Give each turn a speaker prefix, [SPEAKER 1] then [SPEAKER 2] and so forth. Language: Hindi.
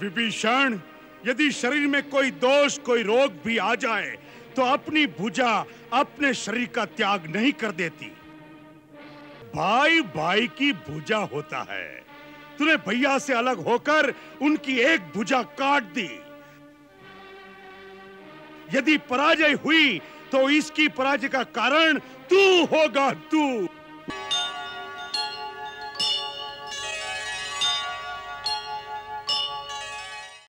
[SPEAKER 1] विभीषण, यदि शरीर में कोई दोष, कोई रोग भी आ जाए तो अपनी भुजा अपने शरीर का त्याग नहीं कर देती। भाई भाई की भुजा होता है। तूने भैया से अलग होकर उनकी एक भुजा काट दी। यदि पराजय हुई तो इसकी पराजय का कारण तू होगा, तू।